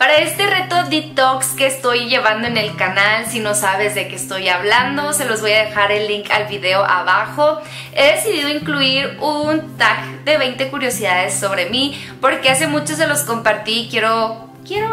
Para este reto detox que estoy llevando en el canal, si no sabes de qué estoy hablando, se los voy a dejar el link al video abajo. He decidido incluir un tag de 20 curiosidades sobre mí porque hace mucho se los compartí y quiero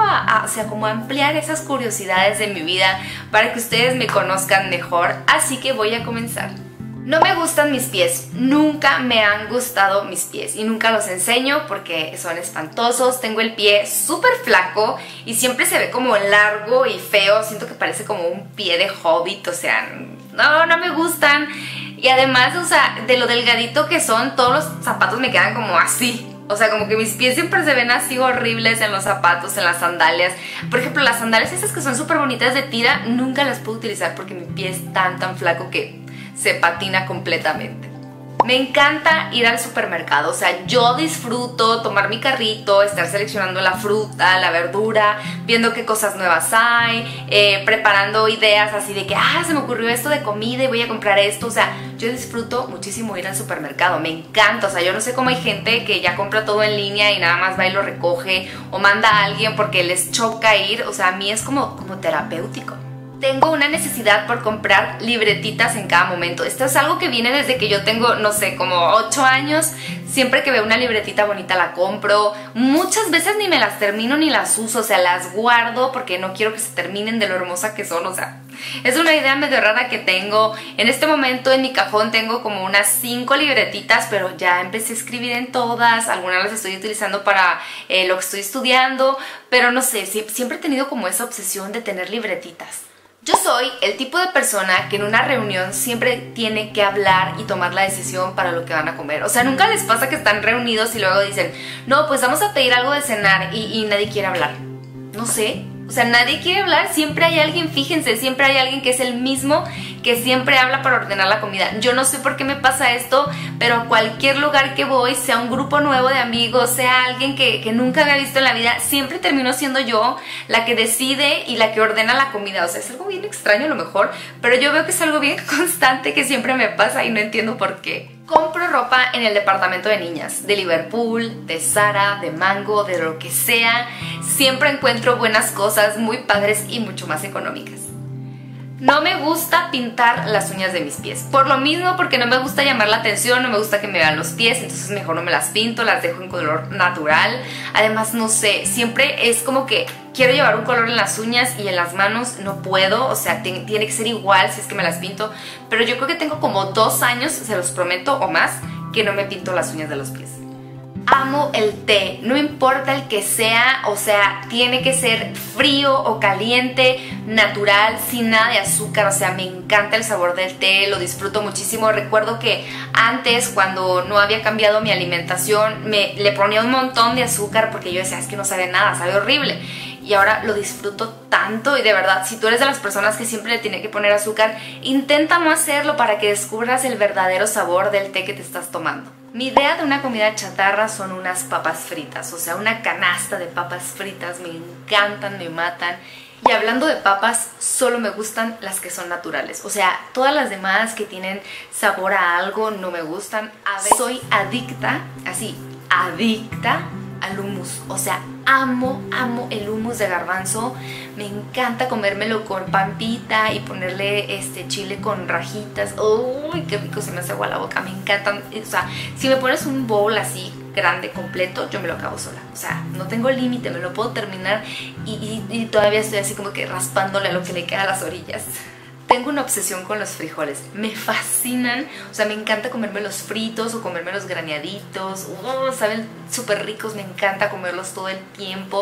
como ampliar esas curiosidades de mi vida para que ustedes me conozcan mejor, así que voy a comenzar. No me gustan mis pies, nunca me han gustado mis pies y nunca los enseño porque son espantosos. Tengo el pie súper flaco y siempre se ve como largo y feo, siento que parece como un pie de hobbit, o sea, no me gustan. Y además, o sea, de lo delgadito que son, todos los zapatos me quedan como así. O sea, como que mis pies siempre se ven así horribles en los zapatos, en las sandalias. Por ejemplo, las sandalias esas que son súper bonitas de tira, nunca las puedo utilizar porque mi pie es tan flaco que se patina completamente. Me encanta ir al supermercado, o sea, yo disfruto tomar mi carrito, estar seleccionando la fruta, la verdura, viendo qué cosas nuevas hay, preparando ideas así de que, se me ocurrió esto de comida y voy a comprar esto. O sea, yo disfruto muchísimo ir al supermercado, me encanta. O sea, yo no sé cómo hay gente que ya compra todo en línea y nada más va y lo recoge o manda a alguien porque les choca ir. O sea, a mí es como terapéutico. Tengo una necesidad por comprar libretitas en cada momento. Esto es algo que viene desde que yo tengo, no sé, como 8 años. Siempre que veo una libretita bonita la compro. Muchas veces ni me las termino ni las uso, o sea, las guardo porque no quiero que se terminen de lo hermosa que son. O sea, es una idea medio rara que tengo. En este momento en mi cajón tengo como unas 5 libretitas, pero ya empecé a escribir en todas. Algunas las estoy utilizando para lo que estoy estudiando, pero no sé, siempre he tenido como esa obsesión de tener libretitas. Yo soy el tipo de persona que en una reunión siempre tiene que hablar y tomar la decisión para lo que van a comer. O sea, nunca les pasa que están reunidos y luego dicen, no, pues vamos a pedir algo de cenar y nadie quiere hablar. No sé, o sea, nadie quiere hablar, siempre hay alguien, fíjense, siempre hay alguien que es el mismo que siempre habla para ordenar la comida. Yo no sé por qué me pasa esto, pero a cualquier lugar que voy, sea un grupo nuevo de amigos, sea alguien que nunca había visto en la vida, siempre termino siendo yo la que decide y la que ordena la comida. O sea, es algo bien extraño a lo mejor, pero yo veo que es algo bien constante que siempre me pasa y no entiendo por qué. Compro ropa en el departamento de niñas, de Liverpool, de Zara, de Mango, de lo que sea. Siempre encuentro buenas cosas muy padres y mucho más económicas. No me gusta pintar las uñas de mis pies. Por lo mismo, porque no me gusta llamar la atención, no me gusta que me vean los pies, entonces mejor no me las pinto, las dejo en color natural. Además, no sé, siempre es como que quiero llevar un color en las uñas y en las manos no puedo. O sea, tiene que ser igual si es que me las pinto. Pero yo creo que tengo como 2 años, se los prometo, o más, que no me pinto las uñas de los pies. Amo el té, no importa el que sea, o sea, tiene que ser frío o caliente, natural, sin nada de azúcar. O sea, me encanta el sabor del té, lo disfruto muchísimo. Recuerdo que antes, cuando no había cambiado mi alimentación, le ponía un montón de azúcar porque yo decía, es que no sabe nada, sabe horrible. Y ahora lo disfruto tanto y de verdad, si tú eres de las personas que siempre le tiene que poner azúcar, intenta no hacerlo para que descubras el verdadero sabor del té que te estás tomando. Mi idea de una comida chatarra son unas papas fritas, o sea, una canasta de papas fritas. Me encantan, me matan. Y hablando de papas, solo me gustan las que son naturales. O sea, todas las demás que tienen sabor a algo no me gustan. Soy adicta, así, adicta al hummus. O sea, amo el hummus de garbanzo. Me encanta comérmelo con pampita y ponerle chile con rajitas. ¡Uy, qué rico! Se me hace agua la boca. Me encantan. O sea, si me pones un bowl así grande, completo, yo me lo acabo sola. O sea, no tengo límite, me lo puedo terminar y todavía estoy así como que raspándole a lo que le queda a las orillas. Tengo una obsesión con los frijoles, me fascinan. O sea, me encanta comérmelos fritos o comérmelos graneaditos. Saben súper ricos, me encanta comerlos todo el tiempo.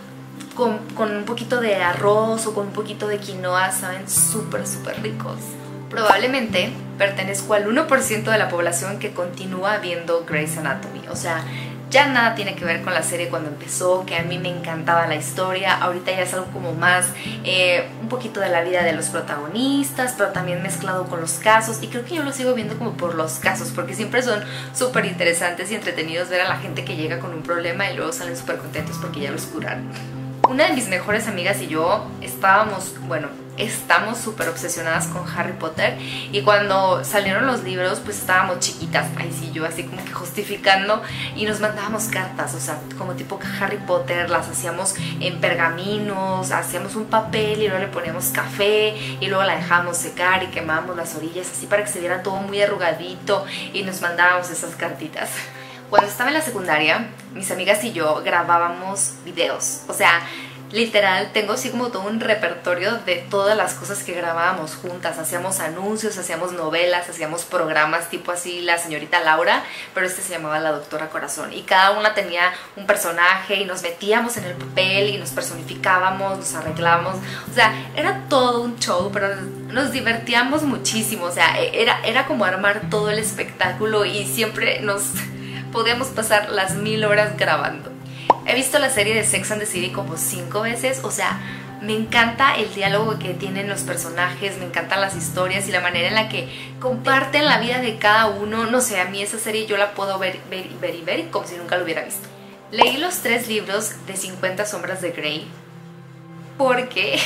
Con un poquito de arroz o con un poquito de quinoa, saben súper ricos. Probablemente pertenezco al 1% de la población que continúa viendo Grey's Anatomy. O sea, ya nada tiene que ver con la serie cuando empezó, que a mí me encantaba la historia. Ahorita ya es algo como más, un poquito de la vida de los protagonistas, pero también mezclado con los casos. Y creo que yo lo sigo viendo como por los casos, porque siempre son súper interesantes y entretenidos ver a la gente que llega con un problema y luego salen súper contentos porque ya los curaron. Una de mis mejores amigas y yo estábamos, bueno, estamos súper obsesionadas con Harry Potter, y cuando salieron los libros pues estábamos chiquitas, ahí sí yo así como que justificando, y nos mandábamos cartas, o sea, como tipo Harry Potter, las hacíamos en pergaminos, hacíamos un papel y luego le poníamos café y luego la dejábamos secar y quemábamos las orillas así para que se viera todo muy arrugadito, y nos mandábamos esas cartitas. Cuando estaba en la secundaria, mis amigas y yo grabábamos videos, o sea, literal tengo así como todo un repertorio de todas las cosas que grabábamos juntas. Hacíamos anuncios, hacíamos novelas, hacíamos programas tipo así La Señorita Laura, pero este se llamaba La Doctora Corazón, y cada una tenía un personaje y nos metíamos en el papel y nos personificábamos, nos arreglábamos, o sea, era todo un show, pero nos divertíamos muchísimo, o sea, era como armar todo el espectáculo y siempre nos podíamos pasar las 1000 horas grabando. He visto la serie de Sex and the City como 5 veces, o sea, me encanta el diálogo que tienen los personajes, me encantan las historias y la manera en la que comparten la vida de cada uno. No sé, a mí esa serie yo la puedo ver como si nunca lo hubiera visto. Leí los 3 libros de 50 sombras de Grey porque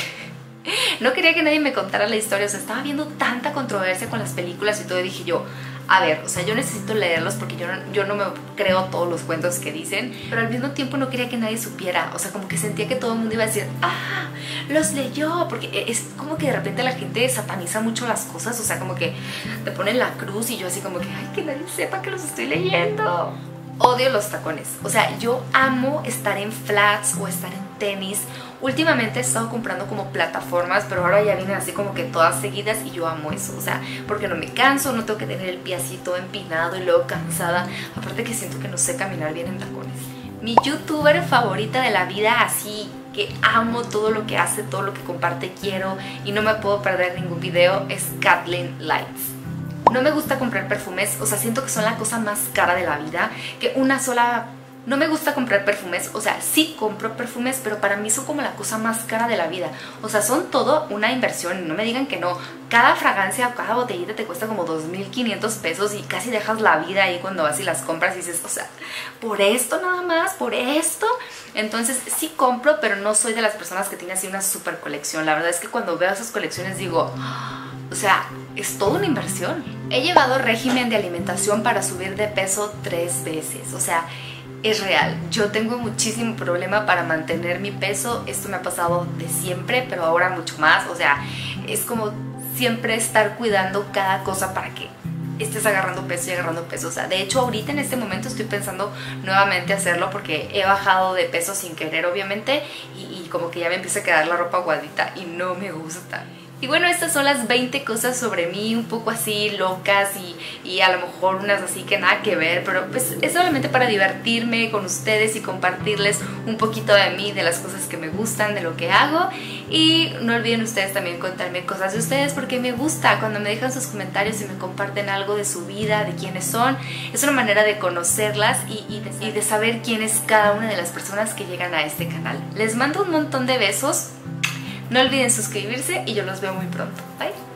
no quería que nadie me contara la historia, o sea, estaba viendo tanta controversia con las películas y todo, y dije yo, a ver, o sea, yo necesito leerlos porque yo no me creo todos los cuentos que dicen, pero al mismo tiempo no quería que nadie supiera, o sea, como que sentía que todo el mundo iba a decir, ah, los leyó, porque es como que de repente la gente sataniza mucho las cosas, o sea, como que te ponen la cruz y yo así como que, ay, que nadie sepa que los estoy leyendo. Odio los tacones, o sea, yo amo estar en flats o estar en tenis. Últimamente he estado comprando como plataformas, pero ahora ya vienen así como que todas seguidas y yo amo eso, o sea, porque no me canso, no tengo que tener el pie así todo empinado y luego cansada, aparte que siento que no sé caminar bien en tacones. Mi youtuber favorita de la vida, así que amo todo lo que hace, todo lo que comparte, quiero y no me puedo perder ningún video, es Kathleen Lights. No me gusta comprar perfumes, o sea, siento que son la cosa más cara de la vida, que una sola... No me gusta comprar perfumes, o sea, sí compro perfumes, pero para mí son como la cosa más cara de la vida. O sea, son todo una inversión, no me digan que no. Cada fragancia o cada botellita te cuesta como 2,500 pesos y casi dejas la vida ahí cuando vas y las compras y dices, o sea, ¿por esto nada más? ¿Por esto? Entonces sí compro, pero no soy de las personas que tiene así una super colección. La verdad es que cuando veo esas colecciones digo, o sea, es toda una inversión. He llevado régimen de alimentación para subir de peso 3 veces, o sea... Es real, yo tengo muchísimo problema para mantener mi peso, esto me ha pasado de siempre, pero ahora mucho más, o sea, es como siempre estar cuidando cada cosa para que estés agarrando peso y agarrando peso, o sea, de hecho ahorita en este momento estoy pensando nuevamente hacerlo porque he bajado de peso sin querer obviamente y como que ya me empieza a quedar la ropa aguadita y no me gusta. Y bueno, estas son las 20 cosas sobre mí, un poco así locas y a lo mejor unas así que nada que ver, pero pues es solamente para divertirme con ustedes y compartirles un poquito de mí, de las cosas que me gustan, de lo que hago. Y no olviden ustedes también contarme cosas de ustedes porque me gusta cuando me dejan sus comentarios y me comparten algo de su vida, de quiénes son. Es una manera de conocerlas y de saber quién es cada una de las personas que llegan a este canal. Les mando un montón de besos. No olviden suscribirse y yo los veo muy pronto. Bye.